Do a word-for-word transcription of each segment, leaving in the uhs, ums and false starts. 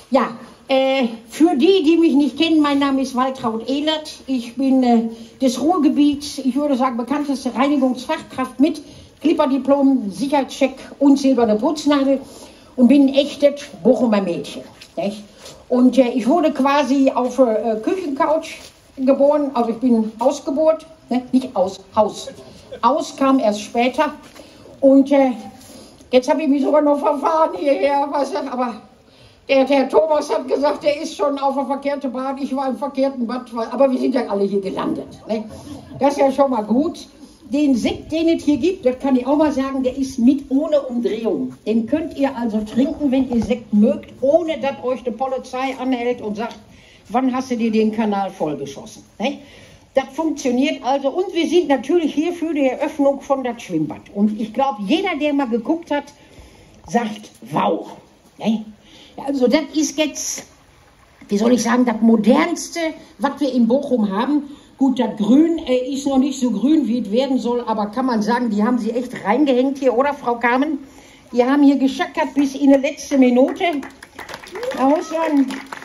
Ja, äh, für die, die mich nicht kennen, mein Name ist Waltraud Ehlert. Ich bin äh, des Ruhrgebiets, ich würde sagen, bekannteste Reinigungsfachkraft mit Clipperdiplom, Sicherheitscheck und silberne Putznadel und bin ein echtes Bochumer Mädchen. Nicht? Und äh, ich wurde quasi auf äh, Küchencouch geboren, also ich bin Ausgeburt, ne? Nicht aus, Haus. Aus kam erst später und äh, jetzt habe ich mich sogar noch verfahren hierher, weißt du, aber der, der Thomas hat gesagt, der ist schon auf der verkehrten Bahn, ich war im verkehrten Bad, aber wir sind ja alle hier gelandet. Ne? Das ist ja schon mal gut. Den Sekt, den es hier gibt, das kann ich auch mal sagen, der ist mit ohne Umdrehung. Den könnt ihr also trinken, wenn ihr Sekt mögt, ohne dass euch die Polizei anhält und sagt, wann hast du dir den Kanal vollgeschossen. Ne? Das funktioniert also und wir sind natürlich hier für die Eröffnung von das Schwimmbad. Und ich glaube, jeder, der mal geguckt hat, sagt, wow. Ne? Also das ist jetzt, wie soll ich sagen, das Modernste, was wir in Bochum haben. Gut, das Grün äh, ist noch nicht so grün, wie es werden soll, aber kann man sagen, die haben sie echt reingehängt hier, oder Frau Carmen? Die haben hier geschackert bis in die letzte Minute. Da muss man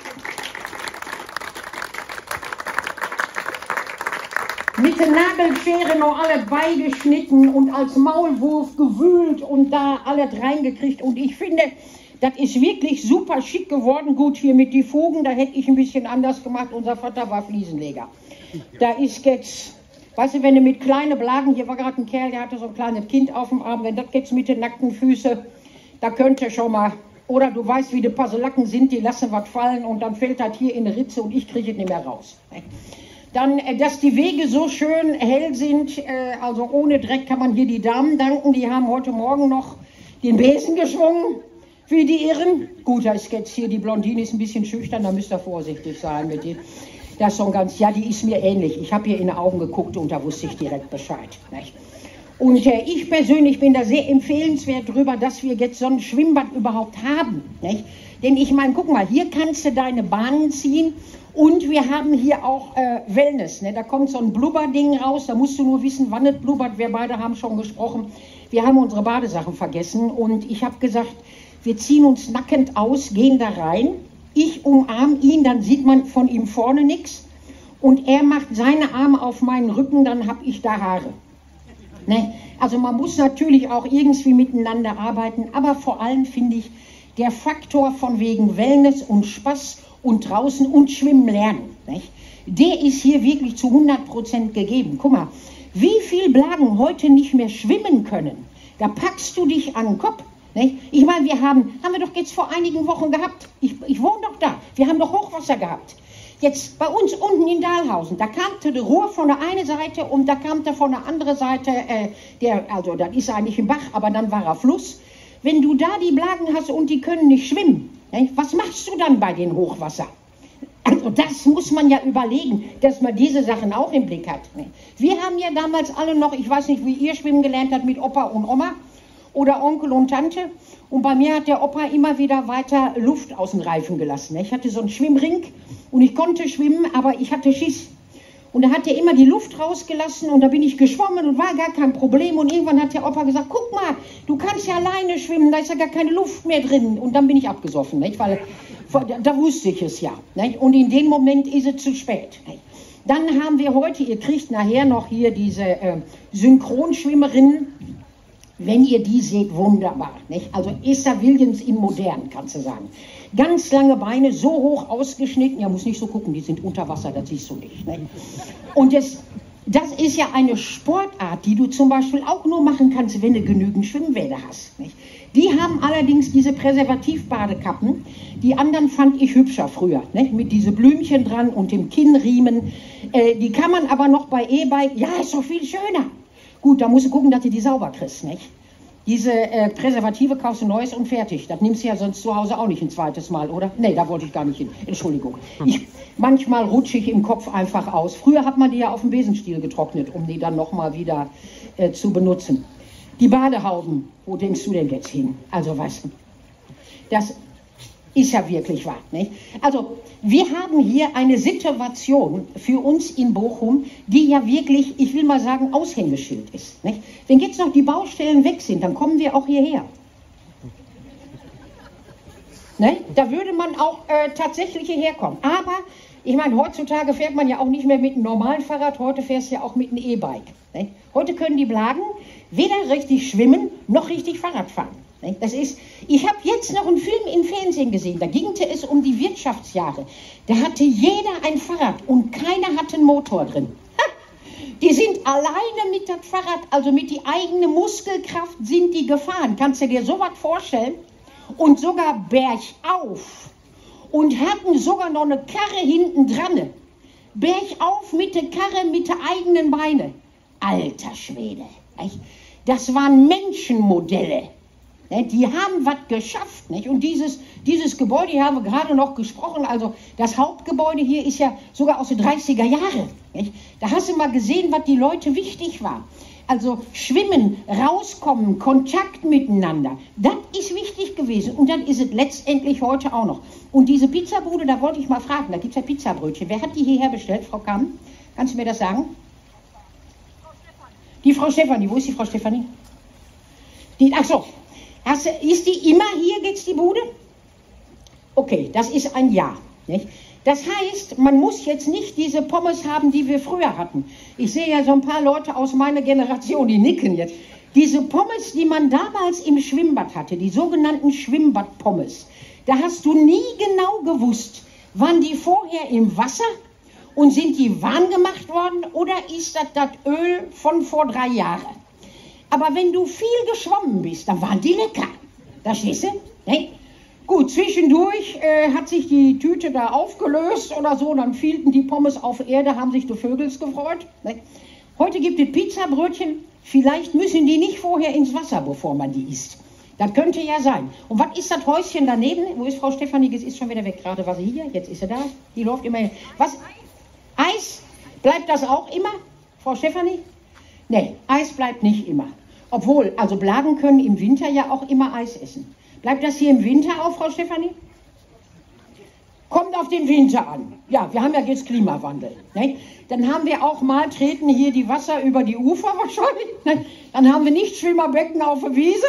mit der Nagelschere noch alles beigeschnitten und als Maulwurf gewühlt und da alles reingekriegt. Und ich finde, das ist wirklich super schick geworden. Gut, hier mit die Fugen, da hätte ich ein bisschen anders gemacht. Unser Vater war Fliesenleger. Da ist jetzt, weißt du, wenn du mit kleinen Blagen, hier war gerade ein Kerl, der hatte so ein kleines Kind auf dem Arm, wenn das jetzt mit den nackten Füßen, da könnte schon mal, oder du weißt, wie die Paselacken sind, die lassen was fallen und dann fällt das hier in eine Ritze und ich kriege es nicht mehr raus. Dann, dass die Wege so schön hell sind, also ohne Dreck, kann man hier die Damen danken, die haben heute Morgen noch den Besen geschwungen, wie die Irren. Gut, da ist jetzt hier die Blondine, ist ein bisschen schüchtern, da müsst ihr vorsichtig sein mit ihr. Das ist schon ganz, ja, die ist mir ähnlich. Ich habe ihr in die Augen geguckt und da wusste ich direkt Bescheid. Nicht? Und äh, ich persönlich bin da sehr empfehlenswert drüber, dass wir jetzt so ein Schwimmbad überhaupt haben. Nicht? Denn ich meine, guck mal, hier kannst du deine Bahnen ziehen und wir haben hier auch äh, Wellness. Ne? Da kommt so ein Blubberding raus, da musst du nur wissen, wann es blubbert. Wir beide haben schon gesprochen. Wir haben unsere Badesachen vergessen und ich habe gesagt, wir ziehen uns nackend aus, gehen da rein. Ich umarme ihn, dann sieht man von ihm vorne nichts. Und er macht seine Arme auf meinen Rücken, dann habe ich da Haare. Ne? Also man muss natürlich auch irgendwie miteinander arbeiten. Aber vor allem finde ich, der Faktor von wegen Wellness und Spaß und draußen und Schwimmen lernen, nicht? Der ist hier wirklich zu hundert Prozent gegeben. Guck mal, wie viele Blagen heute nicht mehr schwimmen können. Da packst du dich an den Kopf. Nicht? Ich meine, wir haben, haben wir doch jetzt vor einigen Wochen gehabt, ich, ich wohne doch da, wir haben doch Hochwasser gehabt. Jetzt bei uns unten in Dahlhausen, da kam der Rohr von der einen Seite und da kam der von der anderen Seite, äh, der, also das ist eigentlich ein Bach, aber dann war er Fluss. Wenn du da die Blagen hast und die können nicht schwimmen, nicht? Was machst du dann bei den Hochwasser? Also das muss man ja überlegen, dass man diese Sachen auch im Blick hat. Nicht? Wir haben ja damals alle noch, ich weiß nicht, wie ihr schwimmen gelernt habt mit Opa und Oma. Oder Onkel und Tante. Und bei mir hat der Opa immer wieder weiter Luft aus den Reifen gelassen. Ich hatte so einen Schwimmring und ich konnte schwimmen, aber ich hatte Schiss. Und da hat er immer die Luft rausgelassen und da bin ich geschwommen und war gar kein Problem. Und irgendwann hat der Opa gesagt, guck mal, du kannst ja alleine schwimmen, da ist ja gar keine Luft mehr drin. Und dann bin ich abgesoffen, nicht? Weil da wusste ich es ja. Nicht? Und in dem Moment ist es zu spät. Nicht? Dann haben wir heute, ihr kriegt nachher noch hier diese äh, Synchronschwimmerinnen. Wenn ihr die seht, wunderbar. Nicht? Also Esther Williams in modern, kannst du sagen. Ganz lange Beine, so hoch ausgeschnitten. Ja, muss nicht so gucken, die sind unter Wasser, das siehst du nicht. Nicht? Und das, das ist ja eine Sportart, die du zum Beispiel auch nur machen kannst, wenn du genügend Schwimmbäder hast. Nicht? Die haben allerdings diese Präservativbadekappen. Die anderen fand ich hübscher früher, nicht? Mit diese Blümchen dran und dem Kinnriemen. Äh, die kann man aber noch bei E-Bike, ja, ist doch viel schöner. Gut, da musst du gucken, dass du die sauber kriegst, nicht? Diese äh, Präservative kaufst du neues und fertig. Das nimmst du ja sonst zu Hause auch nicht ein zweites Mal, oder? Nee, da wollte ich gar nicht hin. Entschuldigung. Ich, manchmal rutsche ich im Kopf einfach aus. Früher hat man die ja auf dem Besenstiel getrocknet, um die dann nochmal wieder äh, zu benutzen. Die Badehauben, wo denkst du denn jetzt hin? Also was? Das ist ja wirklich wahr, nicht? Also wir haben hier eine Situation für uns in Bochum, die ja wirklich, ich will mal sagen, Aushängeschild ist. Nicht? Wenn jetzt noch die Baustellen weg sind, dann kommen wir auch hierher. Ne? Da würde man auch äh, tatsächlich hierher kommen. Aber, ich meine, heutzutage fährt man ja auch nicht mehr mit einem normalen Fahrrad, heute fährst du ja auch mit einem E-Bike. Ne? Heute können die Blagen weder richtig schwimmen, noch richtig Fahrrad fahren. Ne? Das ist, ich habe jetzt noch einen Film im Fernsehen gesehen, da ging es um die Wirtschaftsjahre. Da hatte jeder ein Fahrrad und keiner hatte einen Motor drin. Ha! Die sind alleine mit dem Fahrrad, also mit die eigene Muskelkraft sind die gefahren. Kannst du dir sowas vorstellen? Und sogar bergauf. Und hatten sogar noch eine Karre hinten dran. Bergauf mit der Karre, mit den eigenen Beinen. Alter Schwede. Nicht? Das waren Menschenmodelle. Nicht? Die haben was geschafft. Nicht? Und dieses, dieses Gebäude, hier haben wir gerade noch gesprochen, also das Hauptgebäude hier ist ja sogar aus den dreißiger Jahren. Nicht? Da hast du mal gesehen, was die Leute wichtig war. Also schwimmen, rauskommen, Kontakt miteinander, das ist wichtig gewesen. Und dann ist es letztendlich heute auch noch. Und diese Pizzabude, da wollte ich mal fragen, da gibt es ja Pizzabrötchen. Wer hat die hierher bestellt, Frau Kamm? Kannst du mir das sagen? Die Frau Stefanie. Wo ist die Frau Stefanie? Die, ach so. Hast, ist die immer hier, geht's die Bude? Okay, das ist ein Ja. Nicht? Das heißt, man muss jetzt nicht diese Pommes haben, die wir früher hatten. Ich sehe ja so ein paar Leute aus meiner Generation, die nicken jetzt. Diese Pommes, die man damals im Schwimmbad hatte, die sogenannten Schwimmbadpommes, da hast du nie genau gewusst, waren die vorher im Wasser und sind die warm gemacht worden oder ist das das Öl von vor drei Jahren? Aber wenn du viel geschwommen bist, dann waren die lecker. Verstehst du? Nee? Gut, zwischendurch äh, hat sich die Tüte da aufgelöst oder so, dann fielten die Pommes auf Erde, haben sich die Vögels gefreut. Ne? Heute gibt es Pizzabrötchen, vielleicht müssen die nicht vorher ins Wasser, bevor man die isst. Das könnte ja sein. Und was ist das Häuschen daneben? Wo ist Frau Stefanie? Jetzt ist schon wieder weg. Gerade war sie hier, jetzt ist sie da. Die läuft immer hin. Was? Eis? Bleibt das auch immer, Frau Stefanie? Nee, Eis bleibt nicht immer. Obwohl, also Blagen können im Winter ja auch immer Eis essen. Bleibt das hier im Winter auf, Frau Stefanie? Kommt auf den Winter an. Ja, wir haben ja jetzt Klimawandel. Ne? Dann haben wir auch mal, treten hier die Wasser über die Ufer wahrscheinlich. Ne? Dann haben wir nicht Schwimmerbecken auf der Wiese.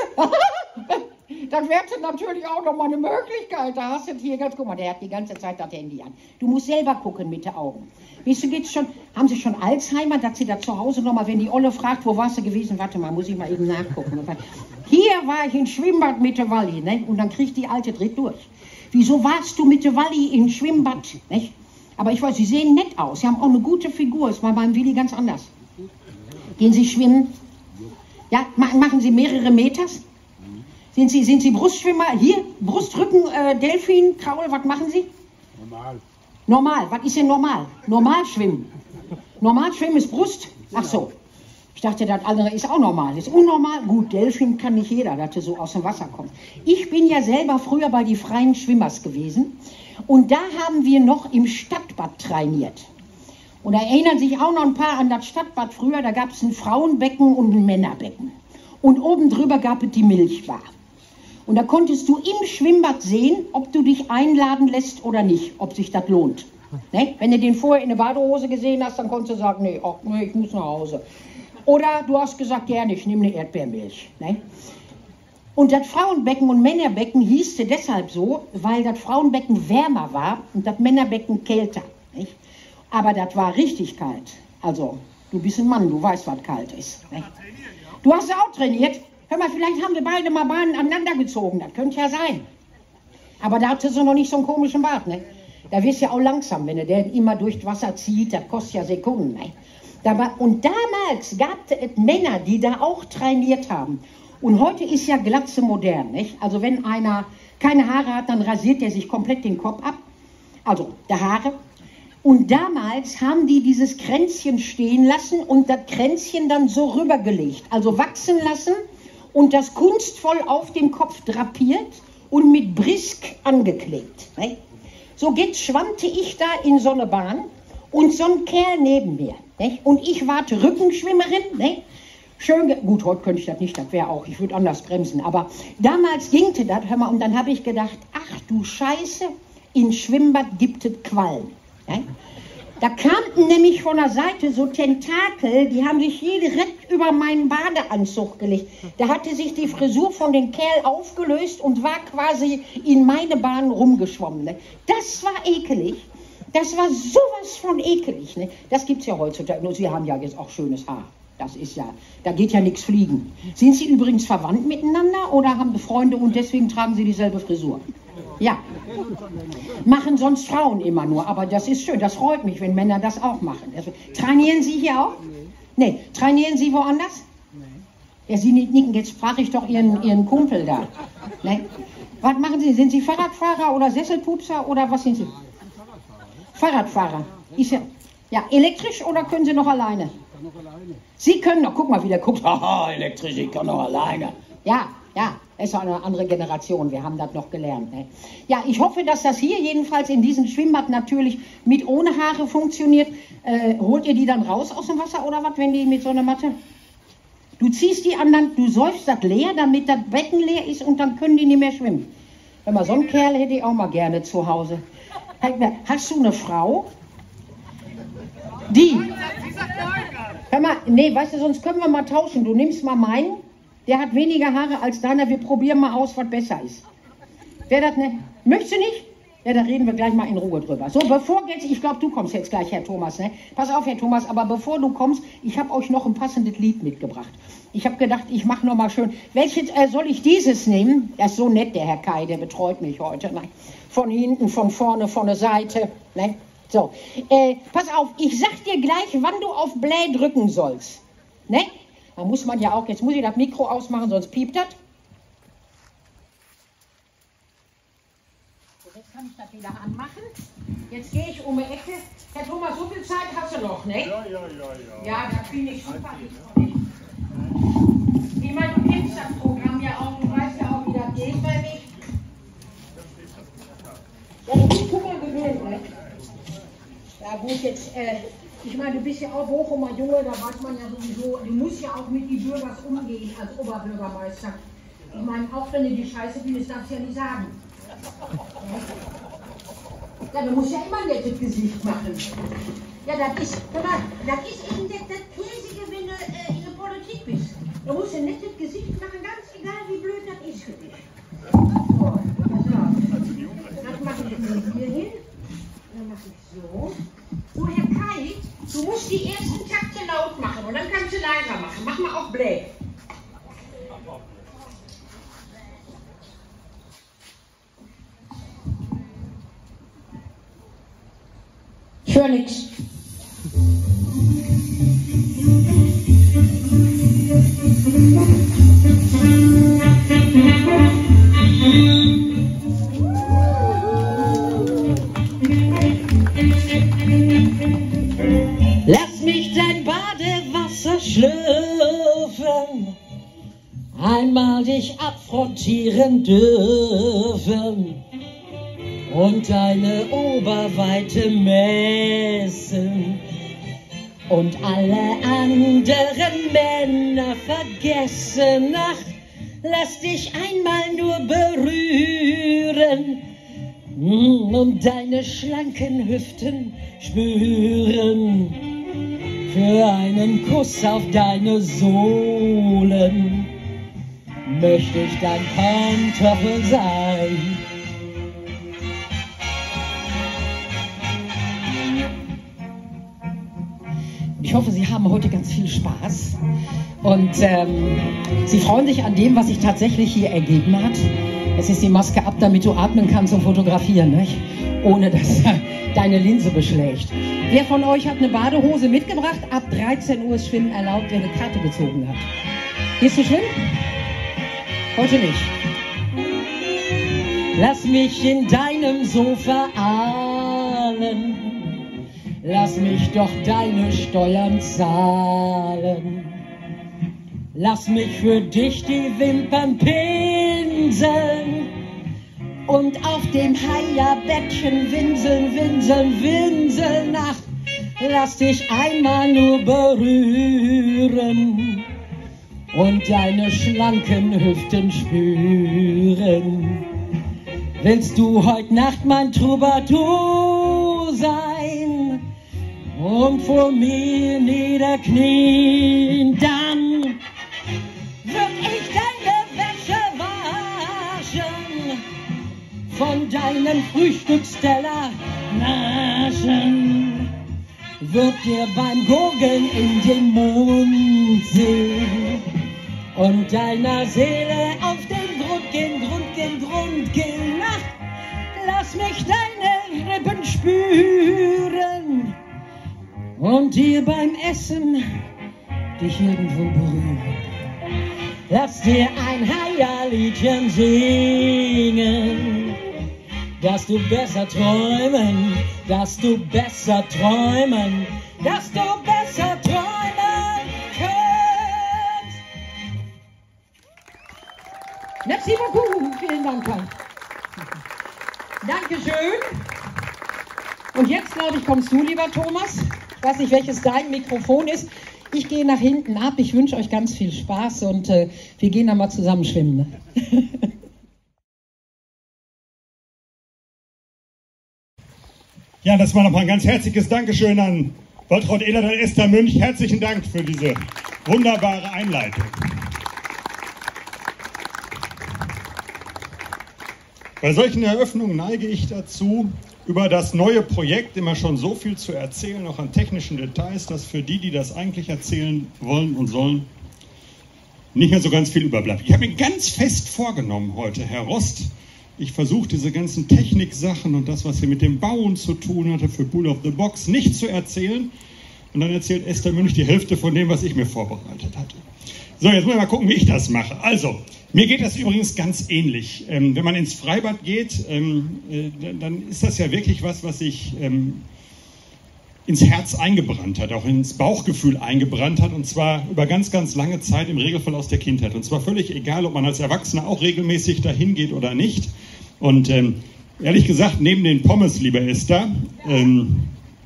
Das wäre natürlich auch noch mal eine Möglichkeit. Da hast du hier ganz, guck mal, der hat die ganze Zeit das Handy an. Du musst selber gucken mit den Augen. Weißt du, geht's schon, haben Sie schon Alzheimer, dass Sie da zu Hause noch mal, wenn die Olle fragt, wo warst du gewesen? Warte mal, muss ich mal eben nachgucken. Hier war ich im Schwimmbad mit der Walli, ne? Und dann kriegt die Alte dreht durch. Wieso warst du mit der Walli im Schwimmbad? Nicht? Aber ich weiß, Sie sehen nett aus. Sie haben auch eine gute Figur. Das war beim Willi ganz anders. Gehen Sie schwimmen? Ja, machen Sie mehrere Meters? Sind Sie, sind Sie Brustschwimmer? Hier, Brustrücken, äh, Delfin, Kraul, was machen Sie? Normal. Normal, was ist denn normal? Normal schwimmen. Normal schwimmen ist Brust? Ach so. Ich dachte, das andere ist auch normal. Ist unnormal? Gut, Delfin kann nicht jeder, dass er so aus dem Wasser kommt. Ich bin ja selber früher bei die freien Schwimmers gewesen. Und da haben wir noch im Stadtbad trainiert. Und da erinnern sich auch noch ein paar an das Stadtbad früher. Da gab es ein Frauenbecken und ein Männerbecken. Und oben drüber gab es die Milchbar. Und da konntest du im Schwimmbad sehen, ob du dich einladen lässt oder nicht, ob sich das lohnt. Ne? Wenn du den vorher in der Badehose gesehen hast, dann konntest du sagen, nee, oh, nee, ich muss nach Hause. Oder du hast gesagt, gerne, ich nehme eine Erdbeermilch. Ne? Und das Frauenbecken und Männerbecken hieß deshalb so, weil das Frauenbecken wärmer war und das Männerbecken kälter. Nicht? Aber das war richtig kalt. Also, du bist ein Mann, du weißt, was kalt ist. Nicht? Du hast auch trainiert. Hör mal, vielleicht haben wir beide mal Bahnen aneinander gezogen. Das könnte ja sein. Aber da hattest du noch nicht so einen komischen Bart. Ne? Da wirst du ja auch langsam, wenn du den immer durchs Wasser zieht. Das kostet ja Sekunden. Ne? Da war, und damals gab es Männer, die da auch trainiert haben. Und heute ist ja Glatze modern. Nicht? Also wenn einer keine Haare hat, dann rasiert er sich komplett den Kopf ab. Also der Haare. Und damals haben die dieses Kränzchen stehen lassen und das Kränzchen dann so rübergelegt. Also wachsen lassen und das kunstvoll auf den Kopf drapiert und mit Brisk angeklebt. Ne? So geht, schwammte ich da in so eine Bahn und so ein Kerl neben mir. Ne? Und ich warte Rückenschwimmerin. Ne? Schön, gut, heute könnte ich das nicht, das wäre auch, ich würde anders bremsen. Aber damals gingte das, hör mal, und dann habe ich gedacht, ach du Scheiße, im Schwimmbad gibt es Qualm. Ne? Da kamen nämlich von der Seite so Tentakel, die haben sich hier direkt über meinen Badeanzug gelegt. Da hatte sich die Frisur von dem Kerl aufgelöst und war quasi in meine Bahn rumgeschwommen. Ne? Das war ekelig. Das war sowas von ekelig. Ne? Das gibt es ja heutzutage. Nur Sie haben ja jetzt auch schönes Haar. Das ist ja, da geht ja nichts fliegen. Sind Sie übrigens verwandt miteinander oder haben Freunde und deswegen tragen Sie dieselbe Frisur? Ja. Machen sonst Frauen immer nur, aber das ist schön. Das freut mich, wenn Männer das auch machen. Also, trainieren Sie hier auch? Nee. Nee. Trainieren Sie woanders? Nee. Ja, Sie nicken, jetzt sprach ich doch Ihren, Ihren Kumpel da. Nee. Was machen Sie? Sind Sie Fahrradfahrer oder Sesselpupser oder was sind Sie? Fahrradfahrer. Ist ja, ja, elektrisch oder können Sie noch alleine? Noch alleine. Sie können noch, guck mal, wie der guckt. Haha, elektrisch, ich kann noch alleine. Ja, ja, ist auch eine andere Generation, wir haben das noch gelernt. Ne? Ja, ich hoffe, dass das hier jedenfalls in diesem Schwimmbad natürlich mit ohne Haare funktioniert. Äh, holt ihr die dann raus aus dem Wasser oder was, wenn die mit so einer Matte? Du ziehst die anderen, du säufst das leer, damit das Becken leer ist und dann können die nicht mehr schwimmen. Wenn man so einen Kerl hätte ich auch mal gerne zu Hause. Hast du eine Frau? Die? Hör mal, nee, weißt du, sonst können wir mal tauschen. Du nimmst mal meinen, der hat weniger Haare als deiner. Wir probieren mal aus, was besser ist. Wer das nicht? Möchtest du nicht? Ja, da reden wir gleich mal in Ruhe drüber. So, bevor jetzt, ich glaube, du kommst jetzt gleich, Herr Thomas, ne? Pass auf, Herr Thomas, aber bevor du kommst, ich habe euch noch ein passendes Lied mitgebracht. Ich habe gedacht, ich mache noch mal schön. Welches, äh, soll ich dieses nehmen? Der ist so nett, der Herr Kai, der betreut mich heute. Ne? Von hinten, von vorne, von der Seite. Ne? So, äh, pass auf, ich sag dir gleich, wann du auf Play drücken sollst. Ne? Da muss man ja auch, jetzt muss ich das Mikro ausmachen, sonst piept das. So, jetzt kann ich das wieder anmachen. Jetzt gehe ich um die Ecke. Herr Thomas, so viel Zeit hast du noch, ne? Ja, ja, ja, ja. Ja, da finde ich super. Ich meine, du kennst das Programm ja auch, du weißt ja auch, wie das geht bei mir. Ja, du bist Kummer gewöhnt, ne? Ja gut, jetzt, äh, ich meine, du bist ja auch Bochumer Junge, da weiß man ja sowieso, du musst ja auch mit den Bürgers umgehen als Oberbürgermeister. Ich meine, auch wenn du die Scheiße findest, darfst du ja nicht sagen. Ja, du musst ja immer ein nettes Gesicht machen. Ja, das ist, hör mal, das ist eben das, das Käsige, wenn du äh, in der Politik bist. Du musst ein nettes Gesicht machen, ganz egal, wie blöd das ist für dich. So, also, das mache ich jetzt hier hin. Dann mache ich so. So, Herr Kai, du musst die ersten Takte laut machen und dann kannst du leiser machen. Mach mal auf Play. Ich höre nichts. Lass mich dein Badewasser schlürfen, einmal dich abfrontieren dürfen und deine Oberweite messen und alle anderen Männer vergessen. Ach, lass dich einmal nur berühren und deine schlanken Hüften spüren. Für einen Kuss auf deine Sohlen möchte ich dein Pantoffel sein. Ich hoffe, Sie haben heute ganz viel Spaß und ähm, Sie freuen sich an dem, was sich tatsächlich hier ergeben hat. Es ist die Maske ab, damit du atmen kannst und fotografieren, nicht? Ohne dass deine Linse beschlägt. Wer von euch hat eine Badehose mitgebracht? Ab dreizehn Uhr ist Schwimmen erlaubt, wer eine Karte gezogen hat. Gehst du schwimmen? Heute nicht. Lass mich in deinem Sofa ahnen. Lass mich doch deine Steuern zahlen. Lass mich für dich die Wimpern pinseln und auf dem Heierbettchen winseln, winseln, winseln. Ach, lass dich einmal nur berühren und deine schlanken Hüften spüren. Willst du heut Nacht mein Troubadour sein? und vor mir niederknien, dann wird ich deine Wäsche waschen, von deinem Frühstücksteller naschen, wird dir beim Gurgeln in den Mund sehen und deiner Seele auf den Grund gehen, Grund gehen, Grund gehen. Ach, lass mich deine Rippen spüren und dir beim Essen dich irgendwo berühren. Lass dir ein Heierliedchen singen, dass du besser träumen, dass du besser träumen, dass du besser träumen kannst. Merci beaucoup, vielen Dank. Dankeschön. Und jetzt, glaube ich, kommst du, lieber Thomas. Ich weiß nicht, welches dein Mikrofon ist. Ich gehe nach hinten ab. Ich wünsche euch ganz viel Spaß und äh, wir gehen dann mal zusammen schwimmen. Ne? Ja, das war nochmal ein ganz herzliches Dankeschön an Waltraud Ehlert und Esther Münch. Herzlichen Dank für diese wunderbare Einleitung. Bei solchen Eröffnungen neige ich dazu, über das neue Projekt immer schon so viel zu erzählen, auch an technischen Details, dass für die, die das eigentlich erzählen wollen und sollen, nicht mehr so ganz viel überbleibt. Ich habe mir ganz fest vorgenommen heute, Herr Rost, ich versuche diese ganzen Techniksachen und das, was hier mit dem Bauen zu tun hatte, für Bull of the Box nicht zu erzählen. Und dann erzählt Esther Münch die Hälfte von dem, was ich mir vorbereitet hatte. So, jetzt muss ich mal gucken, wie ich das mache. Also, mir geht das übrigens ganz ähnlich. Ähm, wenn man ins Freibad geht, ähm, äh, dann ist das ja wirklich was, was sich ähm, ins Herz eingebrannt hat, auch ins Bauchgefühl eingebrannt hat, und zwar über ganz, ganz lange Zeit, im Regelfall aus der Kindheit. Und zwar völlig egal, ob man als Erwachsener auch regelmäßig dahin geht oder nicht. Und ähm, ehrlich gesagt, neben den Pommes, lieber Esther, ähm,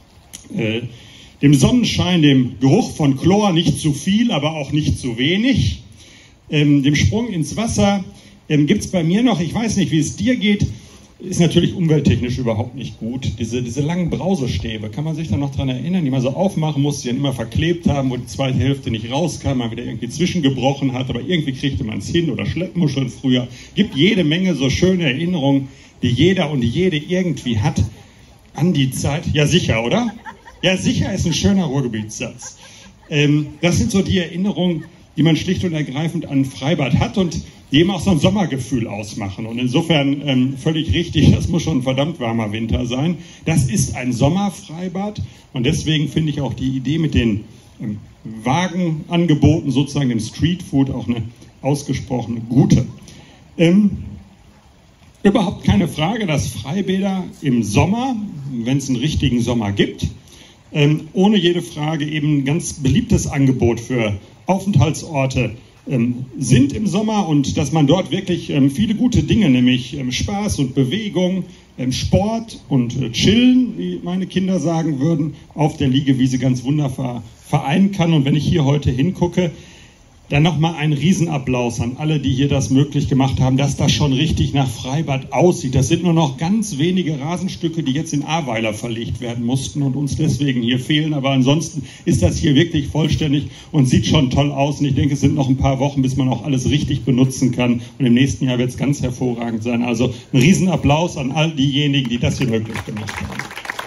äh, dem Sonnenschein, dem Geruch von Chlor, nicht zu viel, aber auch nicht zu wenig, ähm, dem Sprung ins Wasser, ähm, gibt es bei mir noch, ich weiß nicht, wie es dir geht, ist natürlich umwelttechnisch überhaupt nicht gut. Diese, diese langen Brausestäbe, kann man sich da noch dran erinnern, die man so aufmachen musste, die dann immer verklebt haben, wo die zweite Hälfte nicht rauskam, man wieder irgendwie zwischengebrochen hat, aber irgendwie kriegte man es hin, oder Schleppmuscheln früher. Gibt jede Menge so schöne Erinnerungen, die jeder und jede irgendwie hat an die Zeit. Ja, sicher, oder? Ja, sicher ist ein schöner Ruhrgebietssatz. Ähm, das sind so die Erinnerungen, die man schlicht und ergreifend an Freibad hat und die eben auch so ein Sommergefühl ausmachen. Und insofern ähm, völlig richtig, das muss schon ein verdammt warmer Winter sein. Das ist ein Sommerfreibad und deswegen finde ich auch die Idee mit den ähm, Wagenangeboten, sozusagen dem Streetfood, auch eine ausgesprochen gute. Ähm, überhaupt keine Frage, dass Freibäder im Sommer, wenn es einen richtigen Sommer gibt, ähm, ohne jede Frage eben ein ganz beliebtes Angebot für Aufenthaltsorte ähm, sind im Sommer und dass man dort wirklich ähm, viele gute Dinge, nämlich ähm, Spaß und Bewegung, ähm, Sport und äh, Chillen, wie meine Kinder sagen würden, auf der Liegewiese ganz wunderbar vereinen kann. Und wenn ich hier heute hingucke, dann nochmal ein Riesenapplaus an alle, die hier das möglich gemacht haben, dass das schon richtig nach Freibad aussieht. Das sind nur noch ganz wenige Rasenstücke, die jetzt in Ahrweiler verlegt werden mussten und uns deswegen hier fehlen. Aber ansonsten ist das hier wirklich vollständig und sieht schon toll aus. Und ich denke, es sind noch ein paar Wochen, bis man auch alles richtig benutzen kann. Und im nächsten Jahr wird es ganz hervorragend sein. Also ein Riesenapplaus an all diejenigen, die das hier möglich gemacht haben.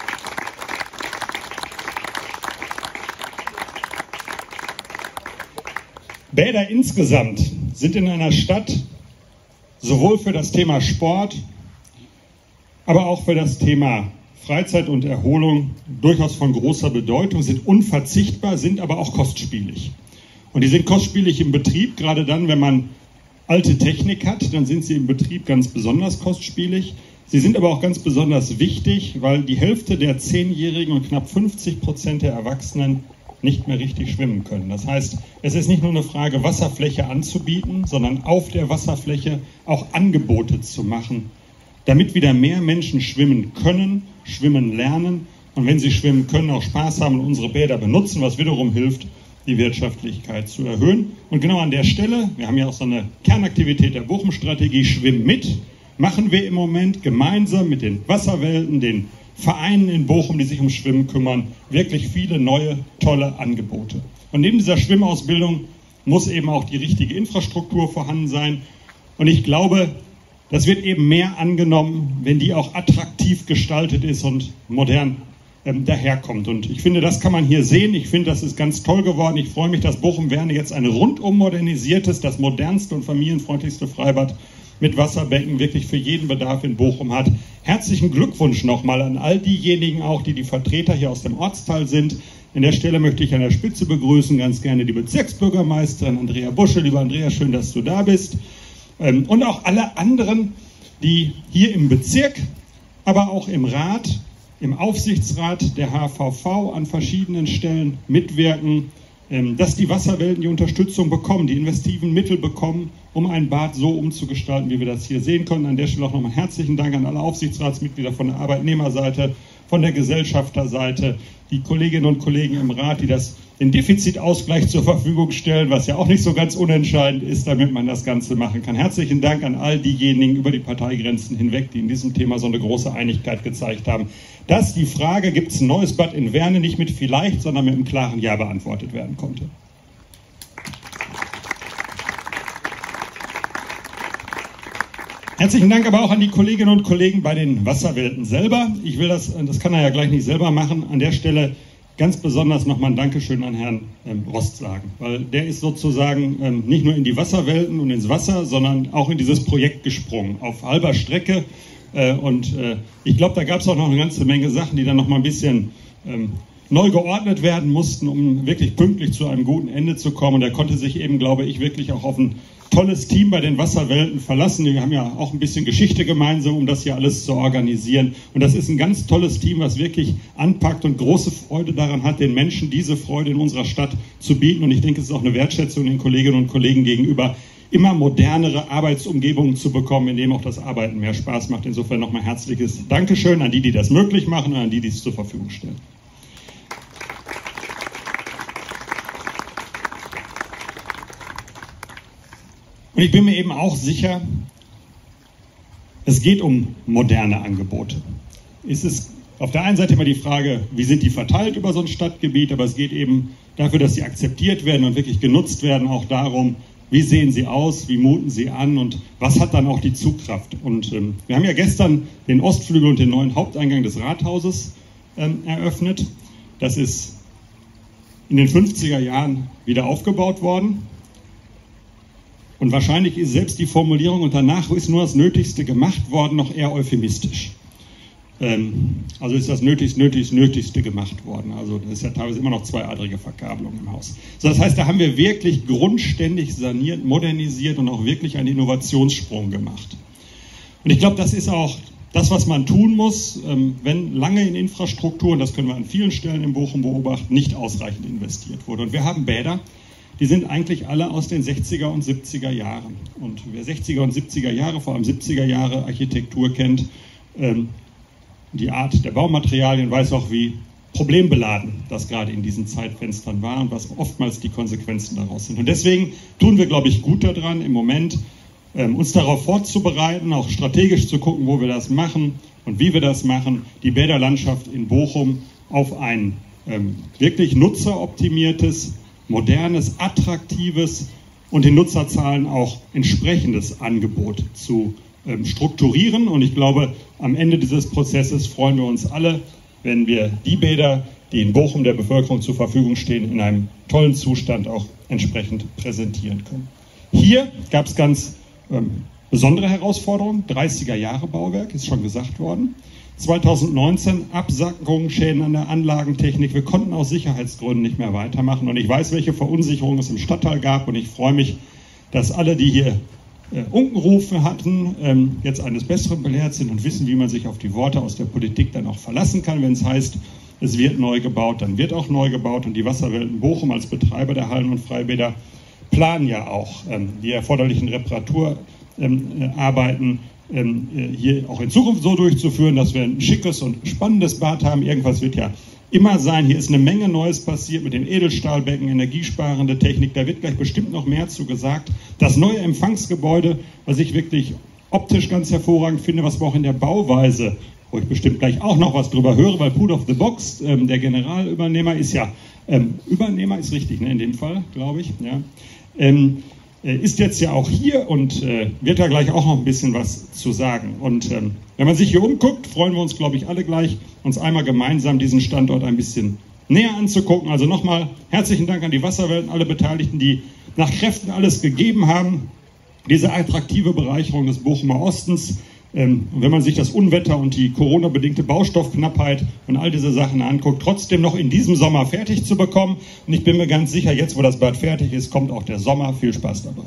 Bäder insgesamt sind in einer Stadt sowohl für das Thema Sport, aber auch für das Thema Freizeit und Erholung durchaus von großer Bedeutung, sind unverzichtbar, sind aber auch kostspielig. Und die sind kostspielig im Betrieb, gerade dann, wenn man alte Technik hat, dann sind sie im Betrieb ganz besonders kostspielig. Sie sind aber auch ganz besonders wichtig, weil die Hälfte der Zehnjährigen und knapp fünfzig Prozent der Erwachsenen nicht mehr richtig schwimmen können. Das heißt, es ist nicht nur eine Frage, Wasserfläche anzubieten, sondern auf der Wasserfläche auch Angebote zu machen, damit wieder mehr Menschen schwimmen können, schwimmen lernen und wenn sie schwimmen können, auch Spaß haben und unsere Bäder benutzen, was wiederum hilft, die Wirtschaftlichkeit zu erhöhen. Und genau an der Stelle, wir haben ja auch so eine Kernaktivität der Bochum-Strategie, Schwimm mit, machen wir im Moment gemeinsam mit den Wasserwelten, den Vereinen in Bochum, die sich um Schwimmen kümmern, wirklich viele neue, tolle Angebote. Und neben dieser Schwimmausbildung muss eben auch die richtige Infrastruktur vorhanden sein. Und ich glaube, das wird eben mehr angenommen, wenn die auch attraktiv gestaltet ist und modern ähm, daherkommt. Und ich finde, das kann man hier sehen. Ich finde, das ist ganz toll geworden. Ich freue mich, dass Bochum-Werne jetzt ein rundum modernisiertes, das modernste und familienfreundlichste Freibad mit Wasserbecken wirklich für jeden Bedarf in Bochum hat. Herzlichen Glückwunsch nochmal an all diejenigen auch, die die Vertreter hier aus dem Ortsteil sind. An der Stelle möchte ich an der Spitze begrüßen ganz gerne die Bezirksbürgermeisterin Andrea Busche. Lieber Andrea, schön, dass du da bist. Und auch alle anderen, die hier im Bezirk, aber auch im Rat, im Aufsichtsrat der H V V an verschiedenen Stellen mitwirken, dass die Wasserwelten die Unterstützung bekommen, die investiven Mittel bekommen, um ein Bad so umzugestalten, wie wir das hier sehen können. An der Stelle auch nochmal herzlichen Dank an alle Aufsichtsratsmitglieder von der Arbeitnehmerseite, von der Gesellschafterseite, die Kolleginnen und Kollegen im Rat, die das den Defizitausgleich zur Verfügung stellen, was ja auch nicht so ganz unentscheidend ist, damit man das Ganze machen kann. Herzlichen Dank an all diejenigen über die Parteigrenzen hinweg, die in diesem Thema so eine große Einigkeit gezeigt haben, dass die Frage, gibt es ein neues Bad in Werne, nicht mit vielleicht, sondern mit einem klaren Ja beantwortet werden konnte. Herzlichen Dank aber auch an die Kolleginnen und Kollegen bei den Wasserwelten selber. Ich will das, das kann er ja gleich nicht selber machen, an der Stelle ganz besonders nochmal ein Dankeschön an Herrn ähm, Rost sagen, weil der ist sozusagen ähm, nicht nur in die Wasserwelten und ins Wasser, sondern auch in dieses Projekt gesprungen, auf halber Strecke. Äh, und äh, ich glaube, da gab es auch noch eine ganze Menge Sachen, die dann nochmal ein bisschen ähm, neu geordnet werden mussten, um wirklich pünktlich zu einem guten Ende zu kommen. Und er konnte sich eben, glaube ich, wirklich auch auf ein tolles Team bei den Wasserwelten verlassen. Wir haben ja auch ein bisschen Geschichte gemeinsam, um das hier alles zu organisieren. Und das ist ein ganz tolles Team, was wirklich anpackt und große Freude daran hat, den Menschen diese Freude in unserer Stadt zu bieten. Und ich denke, es ist auch eine Wertschätzung den Kolleginnen und Kollegen gegenüber, immer modernere Arbeitsumgebungen zu bekommen, in denen auch das Arbeiten mehr Spaß macht. Insofern nochmal herzliches Dankeschön an die, die das möglich machen und an die, die es zur Verfügung stellen. Und ich bin mir eben auch sicher, es geht um moderne Angebote. Es ist auf der einen Seite immer die Frage, wie sind die verteilt über so ein Stadtgebiet, aber es geht eben dafür, dass sie akzeptiert werden und wirklich genutzt werden, auch darum, wie sehen sie aus, wie muten sie an und was hat dann auch die Zugkraft. Und ähm, wir haben ja gestern den Ostflügel und den neuen Haupteingang des Rathauses ähm, eröffnet. Das ist in den fünfziger Jahren wieder aufgebaut worden. Und wahrscheinlich ist selbst die Formulierung und danach ist nur das Nötigste gemacht worden noch eher euphemistisch. Ähm, also ist das Nötigst, Nötigst, Nötigste gemacht worden. Also das ist ja teilweise immer noch zweiadrige Verkabelung im Haus. So, das heißt, da haben wir wirklich grundständig saniert, modernisiert und auch wirklich einen Innovationssprung gemacht. Und ich glaube, das ist auch das, was man tun muss, ähm, wenn lange in Infrastruktur, und das können wir an vielen Stellen in Bochum beobachten, nicht ausreichend investiert wurde. Und wir haben Bäder, die sind eigentlich alle aus den sechziger und siebziger Jahren. Und wer sechziger und siebziger Jahre, vor allem siebziger Jahre Architektur kennt, ähm, die Art der Baumaterialien, weiß auch, wie problembeladen das gerade in diesen Zeitfenstern war und was oftmals die Konsequenzen daraus sind. Und deswegen tun wir, glaube ich, gut daran, im Moment ähm, uns darauf vorzubereiten, auch strategisch zu gucken, wo wir das machen und wie wir das machen, die Bäderlandschaft in Bochum auf ein ähm, wirklich nutzeroptimiertes, modernes, attraktives und den Nutzerzahlen auch entsprechendes Angebot zu ähm, strukturieren. Und ich glaube, am Ende dieses Prozesses freuen wir uns alle, wenn wir die Bäder, die in Bochum der Bevölkerung zur Verfügung stehen, in einem tollen Zustand auch entsprechend präsentieren können. Hier gab es ganz ähm, besondere Herausforderungen. dreißiger Jahre Bauwerk, ist schon gesagt worden. zweitausendneunzehn Absackungen, Schäden an der Anlagentechnik. Wir konnten aus Sicherheitsgründen nicht mehr weitermachen. Und ich weiß, welche Verunsicherung es im Stadtteil gab. Und ich freue mich, dass alle, die hier äh, Unkenrufe hatten, ähm, jetzt eines Besseren belehrt sind und wissen, wie man sich auf die Worte aus der Politik dann auch verlassen kann. Wenn es heißt, es wird neu gebaut, dann wird auch neu gebaut. Und die Wasserwelten Bochum als Betreiber der Hallen und Freibäder planen ja auch ähm, die erforderlichen Reparaturarbeiten ähm, äh, hier auch in Zukunft so durchzuführen, dass wir ein schickes und spannendes Bad haben. Irgendwas wird ja immer sein. Hier ist eine Menge Neues passiert mit den Edelstahlbecken, energiesparende Technik. Da wird gleich bestimmt noch mehr zu gesagt. Das neue Empfangsgebäude, was ich wirklich optisch ganz hervorragend finde, was aber auch in der Bauweise wo ich bestimmt gleich auch noch was drüber höre, weil Put of the Box, ähm, der Generalübernehmer, ist ja, ähm, Übernehmer ist richtig, ne, in dem Fall, glaube ich, ja, ähm, ist jetzt ja auch hier und äh, wird da gleich auch noch ein bisschen was zu sagen. Und ähm, wenn man sich hier umguckt, freuen wir uns, glaube ich, alle gleich, uns einmal gemeinsam diesen Standort ein bisschen näher anzugucken. Also nochmal herzlichen Dank an die Wasserwelten, alle Beteiligten, die nach Kräften alles gegeben haben. Diese attraktive Bereicherung des Bochumer Ostens. Ähm, und wenn man sich das Unwetter und die Corona-bedingte Baustoffknappheit und all diese Sachen anguckt, trotzdem noch in diesem Sommer fertig zu bekommen. Und ich bin mir ganz sicher, jetzt wo das Bad fertig ist, kommt auch der Sommer. Viel Spaß dabei.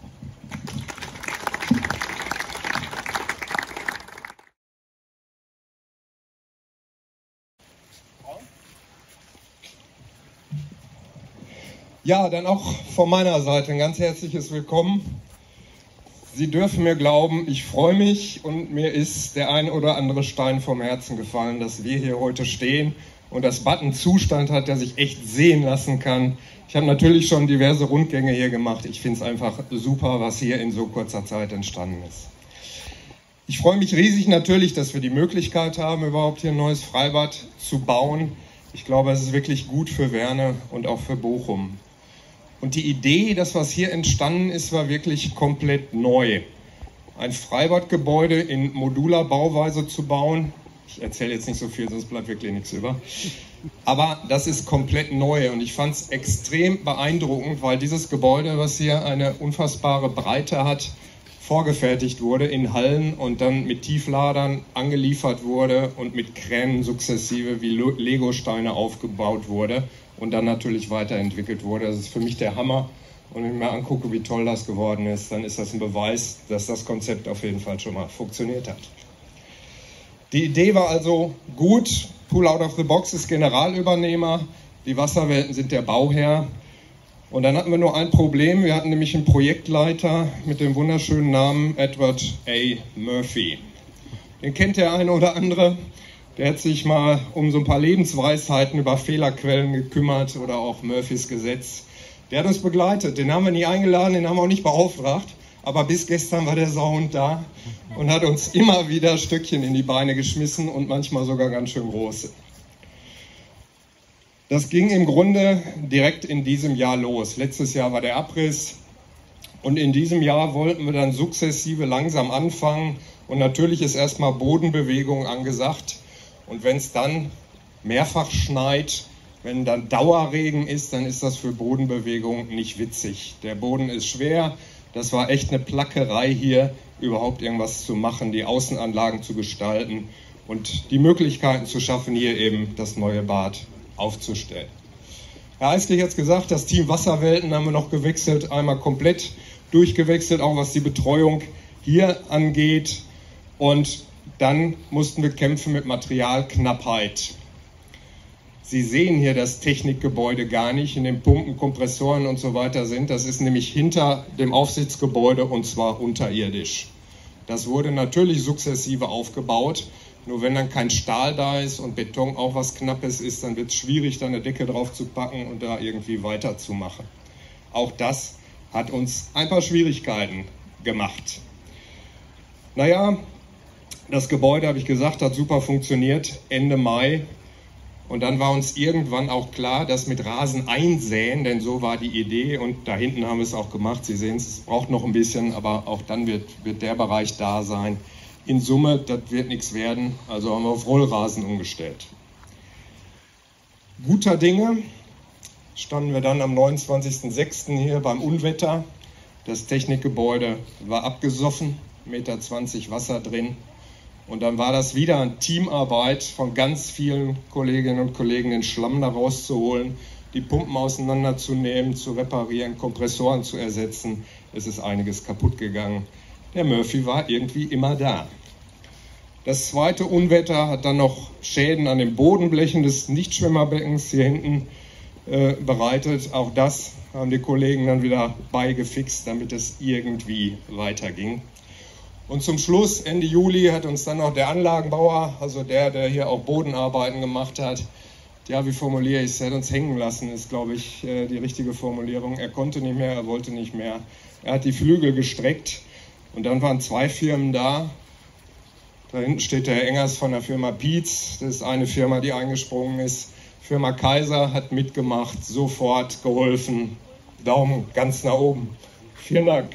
Ja, dann auch von meiner Seite ein ganz herzliches Willkommen. Sie dürfen mir glauben, ich freue mich und mir ist der ein oder andere Stein vom Herzen gefallen, dass wir hier heute stehen und das Bad einen Zustand hat, der sich echt sehen lassen kann. Ich habe natürlich schon diverse Rundgänge hier gemacht. Ich finde es einfach super, was hier in so kurzer Zeit entstanden ist. Ich freue mich riesig natürlich, dass wir die Möglichkeit haben, überhaupt hier ein neues Freibad zu bauen. Ich glaube, es ist wirklich gut für Werne und auch für Bochum. Und die Idee, das was hier entstanden ist, war wirklich komplett neu. Ein Freibadgebäude in modular Bauweise zu bauen. Ich erzähle jetzt nicht so viel, sonst bleibt wirklich nichts über. Aber das ist komplett neu und ich fand es extrem beeindruckend, weil dieses Gebäude, was hier eine unfassbare Breite hat, vorgefertigt wurde in Hallen und dann mit Tiefladern angeliefert wurde und mit Kränen sukzessive wie Legosteine aufgebaut wurde und dann natürlich weiterentwickelt wurde. Das ist für mich der Hammer. Und wenn ich mir angucke, wie toll das geworden ist, dann ist das ein Beweis, dass das Konzept auf jeden Fall schon mal funktioniert hat. Die Idee war also gut. Pool Out of the Box ist Generalübernehmer. Die Wasserwelten sind der Bauherr. Und dann hatten wir nur ein Problem. Wir hatten nämlich einen Projektleiter mit dem wunderschönen Namen Edward A. Murphy. Den kennt der eine oder andere. Der hat sich mal um so ein paar Lebensweisheiten über Fehlerquellen gekümmert oder auch Murphys Gesetz. Der hat uns begleitet. Den haben wir nie eingeladen, den haben wir auch nicht beauftragt. Aber bis gestern war der Sauhund da und hat uns immer wieder Stöckchen in die Beine geschmissen und manchmal sogar ganz schön große. Das ging im Grunde direkt in diesem Jahr los. Letztes Jahr war der Abriss und in diesem Jahr wollten wir dann sukzessive langsam anfangen und natürlich ist erstmal Bodenbewegung angesagt und wenn es dann mehrfach schneit, wenn dann Dauerregen ist, dann ist das für Bodenbewegung nicht witzig. Der Boden ist schwer, das war echt eine Plackerei hier, überhaupt irgendwas zu machen, die Außenanlagen zu gestalten und die Möglichkeiten zu schaffen, hier eben das neue Bad aufzustellen. Herr Eisklich hat gesagt, das Team Wasserwelten haben wir noch gewechselt, einmal komplett durchgewechselt, auch was die Betreuung hier angeht. Und dann mussten wir kämpfen mit Materialknappheit. Sie sehen hier das Technikgebäude gar nicht, in den Pumpen, Kompressoren und so weiter sind. Das ist nämlich hinter dem Aufsichtsgebäude und zwar unterirdisch. Das wurde natürlich sukzessive aufgebaut. Nur wenn dann kein Stahl da ist und Beton auch was Knappes ist, dann wird es schwierig, da eine Decke drauf zu packen und da irgendwie weiterzumachen. Auch das hat uns ein paar Schwierigkeiten gemacht. Naja, das Gebäude, habe ich gesagt, hat super funktioniert, Ende Mai. Und dann war uns irgendwann auch klar, dass mit Rasen einsäen, denn so war die Idee und da hinten haben wir es auch gemacht. Sie sehen es, es braucht noch ein bisschen, aber auch dann wird, wird der Bereich da sein. In Summe, das wird nichts werden, also haben wir auf Rollrasen umgestellt. Guter Dinge standen wir dann am neunundzwanzigsten sechsten hier beim Unwetter. Das Technikgebäude war abgesoffen, eins Komma zwanzig Meter Wasser drin. Und dann war das wieder eine Teamarbeit von ganz vielen Kolleginnen und Kollegen, den Schlamm da rauszuholen, die Pumpen auseinanderzunehmen, zu reparieren, Kompressoren zu ersetzen. Es ist einiges kaputt gegangen. Der Murphy war irgendwie immer da. Das zweite Unwetter hat dann noch Schäden an den Bodenblechen des Nichtschwimmerbeckens hier hinten äh, bereitet. Auch das haben die Kollegen dann wieder beigefixt, damit es irgendwie weiterging. Und zum Schluss, Ende Juli, hat uns dann noch der Anlagenbauer, also der, der hier auch Bodenarbeiten gemacht hat, ja, wie formuliere ich es, er hat uns hängen lassen, ist, glaube ich, äh, die richtige Formulierung. Er konnte nicht mehr, er wollte nicht mehr. Er hat die Flügel gestreckt. Und dann waren zwei Firmen da Da hinten steht der Herr Engers von der Firma Pietz. Das ist eine Firma, die eingesprungen ist. Firma Kaiser hat mitgemacht, sofort geholfen. Daumen ganz nach oben. Vielen Dank.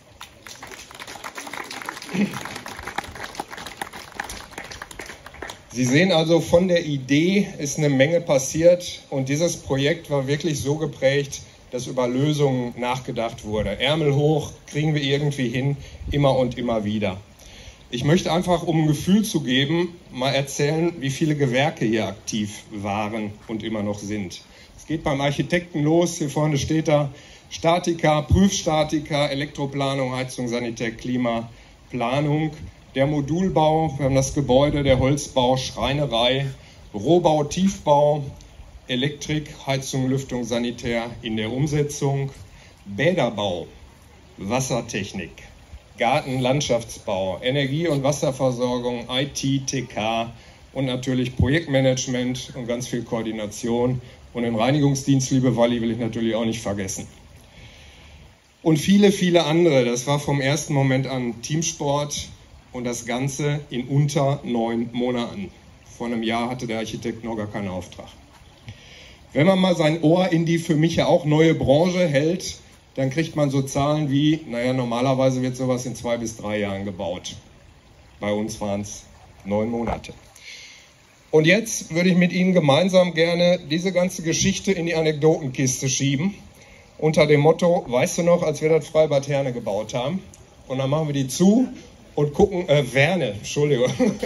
Sie sehen also, von der Idee ist eine Menge passiert und dieses Projekt war wirklich so geprägt, dass über Lösungen nachgedacht wurde. Ärmel hoch, kriegen wir irgendwie hin, immer und immer wieder. Ich möchte einfach, um ein Gefühl zu geben, mal erzählen, wie viele Gewerke hier aktiv waren und immer noch sind. Es geht beim Architekten los, hier vorne steht er, Statiker, Prüfstatiker, Elektroplanung, Heizung, Sanitär, Klima, Planung, der Modulbau, wir haben das Gebäude, der Holzbau, Schreinerei, Rohbau, Tiefbau, Elektrik, Heizung, Lüftung, Sanitär in der Umsetzung, Bäderbau, Wassertechnik, Garten, Landschaftsbau, Energie- und Wasserversorgung, I T, T K und natürlich Projektmanagement und ganz viel Koordination. Und den Reinigungsdienst, liebe Walli, will ich natürlich auch nicht vergessen. Und viele, viele andere. Das war vom ersten Moment an Teamsport und das Ganze in unter neun Monaten. Vor einem Jahr hatte der Architekt noch gar keinen Auftrag. Wenn man mal sein Ohr in die für mich ja auch neue Branche hält, dann kriegt man so Zahlen wie, naja, normalerweise wird sowas in zwei bis drei Jahren gebaut. Bei uns waren es neun Monate. Und jetzt würde ich mit Ihnen gemeinsam gerne diese ganze Geschichte in die Anekdotenkiste schieben, unter dem Motto, weißt du noch, als wir das Freibad Herne gebaut haben? Und dann machen wir die zu und gucken, äh, Werne, Entschuldigung,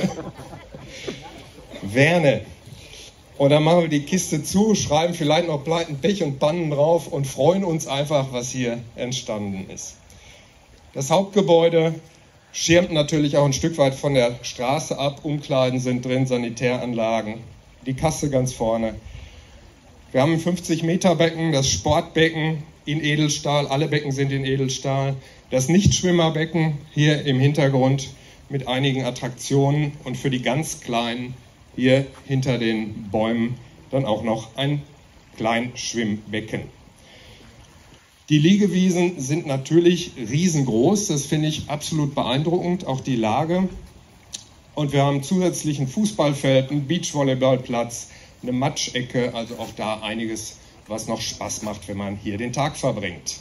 Werne. Und dann machen wir die Kiste zu, schreiben vielleicht noch Pleiten, Pech und Pannen drauf und freuen uns einfach, was hier entstanden ist. Das Hauptgebäude schirmt natürlich auch ein Stück weit von der Straße ab. Umkleiden sind drin, Sanitäranlagen, die Kasse ganz vorne. Wir haben ein fünfzig Meter Becken, das Sportbecken in Edelstahl, alle Becken sind in Edelstahl. Das Nichtschwimmerbecken hier im Hintergrund mit einigen Attraktionen und für die ganz Kleinen hier hinter den Bäumen dann auch noch ein Kleinschwimmbecken. Die Liegewiesen sind natürlich riesengroß, das finde ich absolut beeindruckend, auch die Lage. Und wir haben zusätzlich ein Fußballfeld, einen Beachvolleyballplatz, eine Matschecke, also auch da einiges, was noch Spaß macht, wenn man hier den Tag verbringt.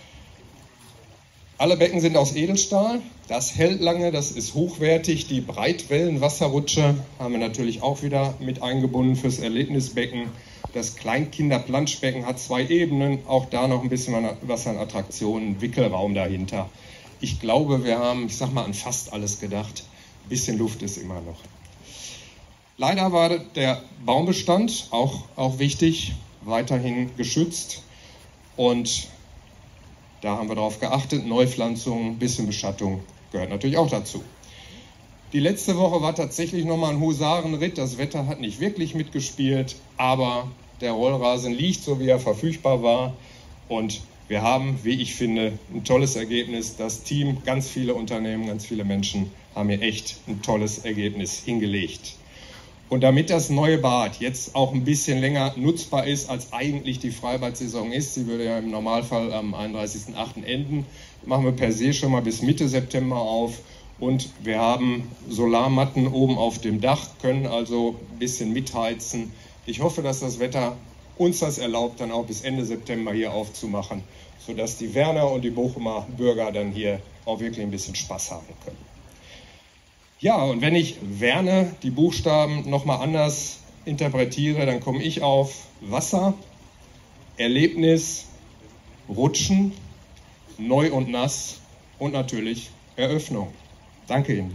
Alle Becken sind aus Edelstahl, das hält lange, das ist hochwertig. Die Breitwellenwasserrutsche haben wir natürlich auch wieder mit eingebunden fürs Erlebnisbecken. Das Kleinkinderplanschbecken hat zwei Ebenen, auch da noch ein bisschen was an Attraktionen, Wickelraum dahinter. Ich glaube, wir haben, ich sag mal, an fast alles gedacht. Ein bisschen Luft ist immer noch. Leider war der Baumbestand, auch, auch wichtig, weiterhin geschützt und da haben wir darauf geachtet, Neupflanzung, ein bisschen Beschattung gehört natürlich auch dazu. Die letzte Woche war tatsächlich nochmal ein Husarenritt, das Wetter hat nicht wirklich mitgespielt, aber der Rollrasen liegt so, wie er verfügbar war und wir haben, wie ich finde, ein tolles Ergebnis. Das Team, ganz viele Unternehmen, ganz viele Menschen haben hier echt ein tolles Ergebnis hingelegt. Und damit das neue Bad jetzt auch ein bisschen länger nutzbar ist, als eigentlich die Freibad-Saison ist, sie würde ja im Normalfall am einunddreißigsten achten enden, machen wir per se schon mal bis Mitte September auf. Und wir haben Solarmatten oben auf dem Dach, können also ein bisschen mitheizen. Ich hoffe, dass das Wetter uns das erlaubt, dann auch bis Ende September hier aufzumachen, sodass die Werner und die Bochumer Bürger dann hier auch wirklich ein bisschen Spaß haben können. Ja, und wenn ich Werne, die Buchstaben, nochmal anders interpretiere, dann komme ich auf Wasser, Erlebnis, Rutschen, neu und nass und natürlich Eröffnung. Danke Ihnen.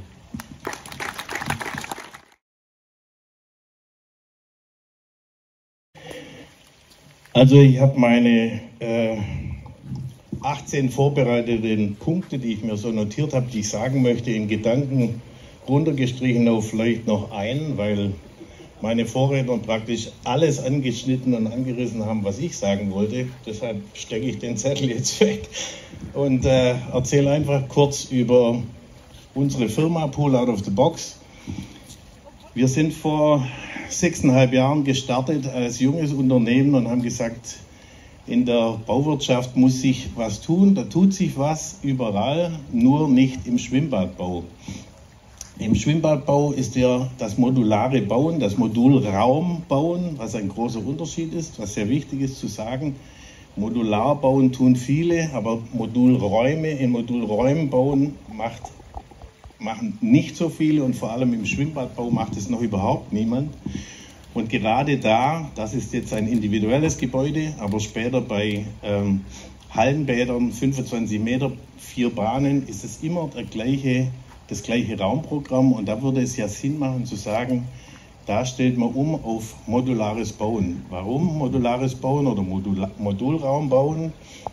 Also ich habe meine äh, achtzehn vorbereiteten Punkte, die ich mir so notiert habe, die ich sagen möchte, in Gedanken runtergestrichen auf vielleicht noch einen, weil meine Vorredner praktisch alles angeschnitten und angerissen haben, was ich sagen wollte. Deshalb stecke ich den Zettel jetzt weg und äh, erzähle einfach kurz über unsere Firma Pool Out of the Box. Wir sind vor sechseinhalb Jahren gestartet als junges Unternehmen und haben gesagt, in der Bauwirtschaft muss sich was tun. Da tut sich was überall, nur nicht im Schwimmbadbau. Im Schwimmbadbau ist ja das modulare Bauen, das Modulraum bauen, was ein großer Unterschied ist, was sehr wichtig ist zu sagen. Modular bauen tun viele, aber Modulräume in Modulräumen bauen macht, machen nicht so viele und vor allem im Schwimmbadbau macht es noch überhaupt niemand. Und gerade da, das ist jetzt ein individuelles Gebäude, aber später bei ähm, Hallenbädern, fünfundzwanzig Meter, vier Bahnen, ist es immer der gleiche, das gleiche Raumprogramm. Und da würde es ja Sinn machen zu sagen, da stellt man um auf modulares Bauen. Warum modulares Bauen oder Modul Modulraum bauen?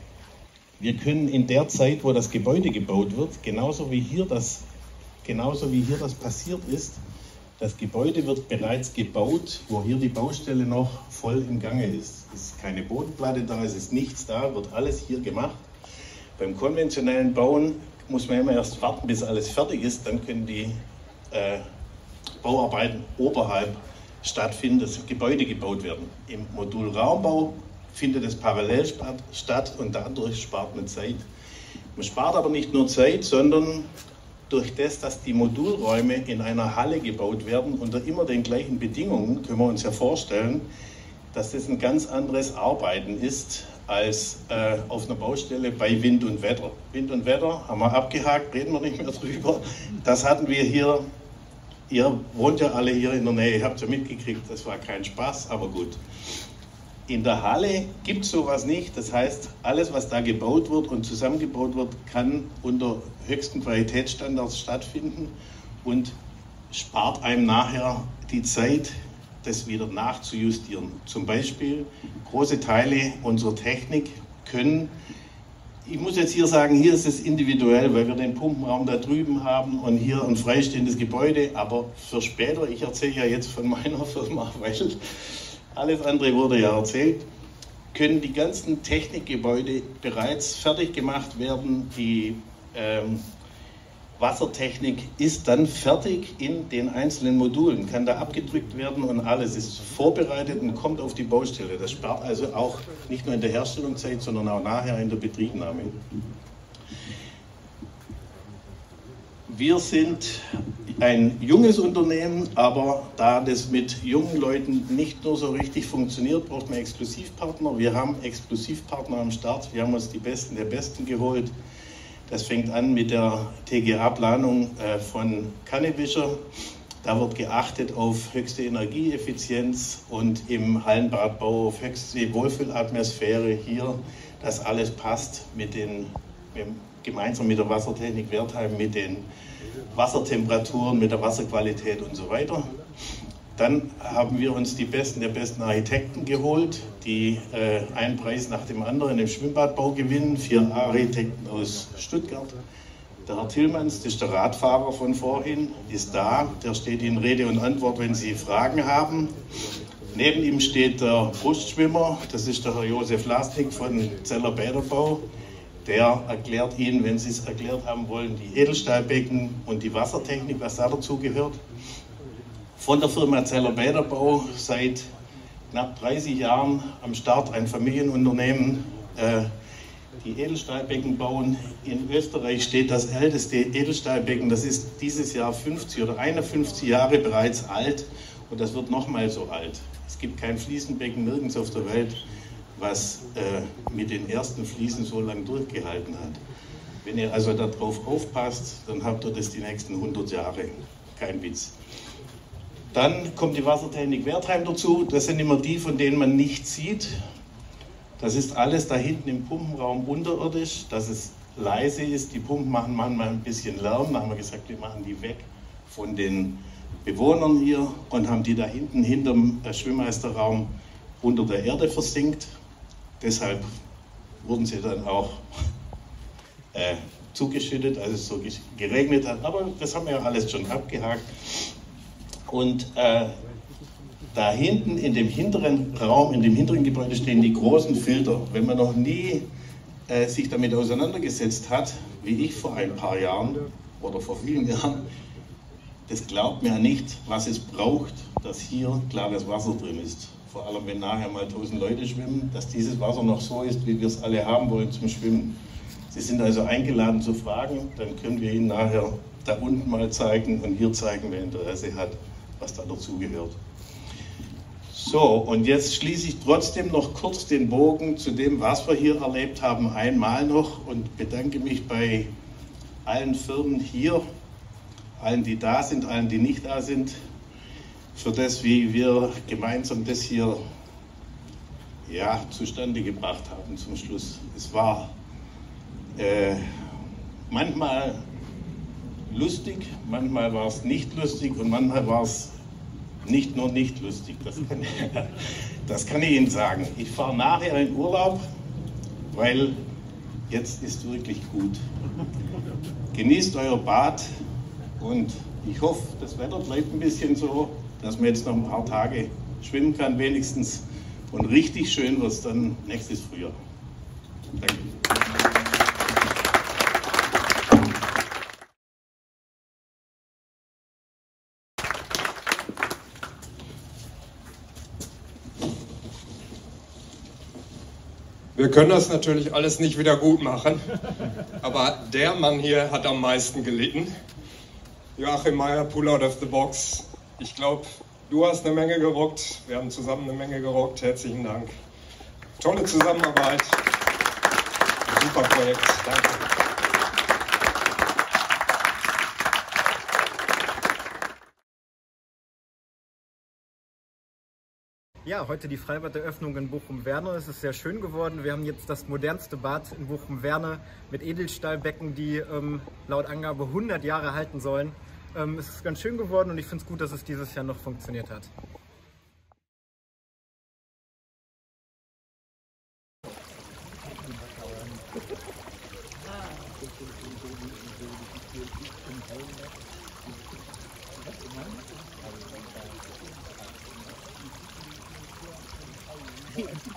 Wir können in der Zeit, wo das Gebäude gebaut wird, genauso wie hier das, genauso wie hier das passiert ist, das Gebäude wird bereits gebaut, wo hier die Baustelle noch voll im Gange ist. Es ist keine Bodenplatte da, es ist nichts da, wird alles hier gemacht. Beim konventionellen Bauen muss man immer erst warten, bis alles fertig ist, dann können die äh, Bauarbeiten oberhalb stattfinden, das Gebäude gebaut werden. Im Modulraumbau findet es parallel statt und dadurch spart man Zeit. Man spart aber nicht nur Zeit, sondern durch das, dass die Modulräume in einer Halle gebaut werden, unter immer den gleichen Bedingungen, können wir uns ja vorstellen, dass das ein ganz anderes Arbeiten ist als äh, auf einer Baustelle bei Wind und Wetter. Wind und Wetter haben wir abgehakt, reden wir nicht mehr drüber. Das hatten wir hier, ihr wohnt ja alle hier in der Nähe, ihr habt ja mitgekriegt, das war kein Spaß, aber gut. In der Halle gibt es sowas nicht, das heißt, alles was da gebaut wird und zusammengebaut wird, kann unter höchsten Qualitätsstandards stattfinden und spart einem nachher die Zeit, das wieder nachzujustieren. Zum Beispiel große Teile unserer Technik können, ich muss jetzt hier sagen, hier ist es individuell, weil wir den Pumpenraum da drüben haben und hier ein freistehendes Gebäude, aber für später, ich erzähle ja jetzt von meiner Firma, weil alles andere wurde ja erzählt, können die ganzen Technikgebäude bereits fertig gemacht werden. Die ähm, Wassertechnik ist dann fertig in den einzelnen Modulen, kann da abgedrückt werden und alles ist vorbereitet und kommt auf die Baustelle. Das spart also auch nicht nur in der Herstellungszeit, sondern auch nachher in der Betriebnahme. Wir sind ein junges Unternehmen, aber da das mit jungen Leuten nicht nur so richtig funktioniert, braucht man Exklusivpartner. Wir haben Exklusivpartner am Start, wir haben uns die Besten der Besten geholt. Das fängt an mit der T G A-Planung von Kannewischer. Da wird geachtet auf höchste Energieeffizienz und im Hallenbadbau auf höchste Wohlfühlatmosphäre hier, dass alles passt mit den, gemeinsam mit der Wassertechnik Wertheim, mit den Wassertemperaturen, mit der Wasserqualität und so weiter. Dann haben wir uns die Besten der besten Architekten geholt, die äh, einen Preis nach dem anderen im Schwimmbadbau gewinnen. Vier Architekten aus Stuttgart. Der Herr Tillmanns, das ist der Radfahrer von vorhin, ist da. Der steht Ihnen Rede und Antwort, wenn Sie Fragen haben. Neben ihm steht der Brustschwimmer, das ist der Herr Josef Lasnik von Zeller Bäderbau. Der erklärt Ihnen, wenn Sie es erklärt haben wollen, die Edelstahlbecken und die Wassertechnik, was da dazu gehört. Von der Firma Zeller Bäderbau seit knapp dreißig Jahren am Start, ein Familienunternehmen, äh, die Edelstahlbecken bauen. In Österreich steht das älteste Edelstahlbecken, das ist dieses Jahr fünfzig oder einundfünfzig Jahre bereits alt und das wird nochmal so alt. Es gibt kein Fliesenbecken nirgends auf der Welt, was äh, mit den ersten Fliesen so lange durchgehalten hat. Wenn ihr also darauf aufpasst, dann habt ihr das die nächsten hundert Jahre. Kein Witz. Dann kommt die Wassertechnik Wertheim dazu. Das sind immer die, von denen man nichts sieht. Das ist alles da hinten im Pumpenraum unterirdisch, dass es leise ist. Die Pumpen machen manchmal ein bisschen Lärm. Da haben wir gesagt, wir machen die weg von den Bewohnern hier und haben die da hinten hinterm Schwimmmeisterraum unter der Erde versinkt. Deshalb wurden sie dann auch äh, zugeschüttet, als es so geregnet hat. Aber das haben wir ja alles schon abgehakt. Und äh, da hinten in dem hinteren Raum, in dem hinteren Gebäude stehen die großen Filter. Wenn man noch nie äh, sich damit auseinandergesetzt hat, wie ich vor ein paar Jahren oder vor vielen Jahren, das glaubt mir ja nicht, was es braucht, dass hier klares Wasser drin ist. Vor allem, wenn nachher mal tausend Leute schwimmen, dass dieses Wasser noch so ist, wie wir es alle haben wollen zum Schwimmen. Sie sind also eingeladen zu fragen, dann können wir Ihnen nachher da unten mal zeigen und hier zeigen, wer Interesse hat, was da dazugehört. So, und jetzt schließe ich trotzdem noch kurz den Bogen zu dem, was wir hier erlebt haben, einmal noch und bedanke mich bei allen Firmen hier, allen, die da sind, allen, die nicht da sind, für das, wie wir gemeinsam das hier ja, zustande gebracht haben zum Schluss. Es war äh, manchmal lustig, manchmal war es nicht lustig und manchmal war es nicht nur nicht lustig. Das kann, ich, das kann ich Ihnen sagen. Ich fahre nachher in Urlaub, weil jetzt ist wirklich gut. Genießt euer Bad und ich hoffe, das Wetter bleibt ein bisschen so, dass man jetzt noch ein paar Tage schwimmen kann wenigstens. Und richtig schön wird es dann nächstes Frühjahr. Danke. Wir können das natürlich alles nicht wieder gut machen, aber der Mann hier hat am meisten gelitten. Joachim Meyer, Pull Out of the Box. Ich glaube, du hast eine Menge gerockt, wir haben zusammen eine Menge gerockt. Herzlichen Dank. Tolle Zusammenarbeit. Super Projekt. Danke. Ja, heute die Freibad-Eröffnung in Bochum-Werne. Es ist sehr schön geworden. Wir haben jetzt das modernste Bad in Bochum-Werne mit Edelstahlbecken, die ähm, laut Angabe hundert Jahre halten sollen. Ähm, es ist ganz schön geworden und ich finde es gut, dass es dieses Jahr noch funktioniert hat. Hier.